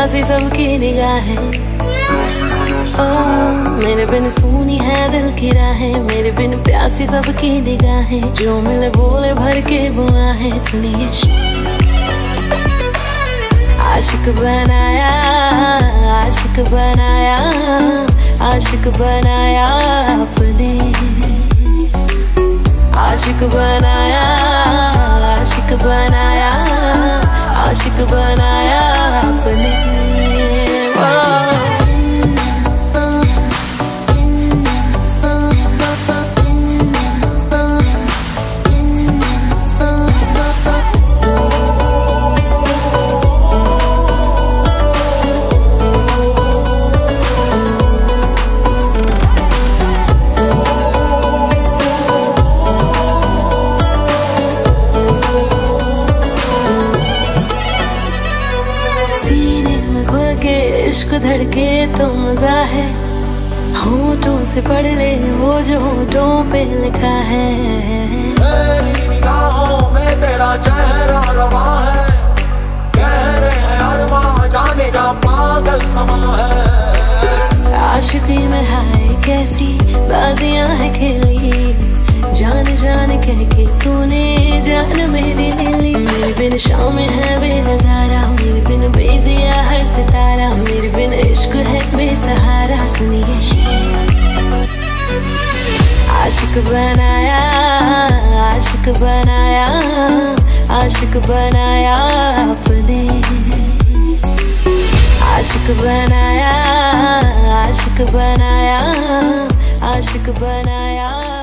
प्यासी सबकी निगाहें। मेरे बिन सूनी है दिल की राहें, मेरे बिन प्यासी सबकी निगाहें। जो मिले बोले भर के बुआहें, सुनिए। आशिक बनाया, आशिक बनाया, आशिक बनाया आपने। आशिक बनाया, आशिक बनाया, आशिक बनाया आपने। इश्क धड़के तो मजा है, होठों से पढ़ ले वो जो होठों पे लिखा है। मेरी निगाहों में तेरा चेहरा रवा है, कह रहे हैं अरमां जाने जा पागल समा है। आशिकी में हाय कैसी बाजियां है खेली, जान जान कह के तूने जान मेरी ले ली। मेरे बिन शाम है बेनजारा, मेरे बिन बेजिया हर सितारा, मेरे बिन इश्क है बेसहारा, सुनिए। आशिक बनाया, आशिक बनाया, आशिक बनाया आपने। आशिक बनाया, आशिक बनाया, आशिक बनाया।